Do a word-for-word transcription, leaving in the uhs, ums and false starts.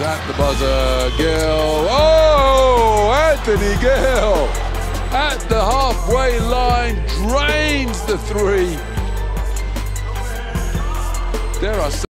at the buzzer, Gill. Oh, Anthony Gill at the halfway line drains the three. There are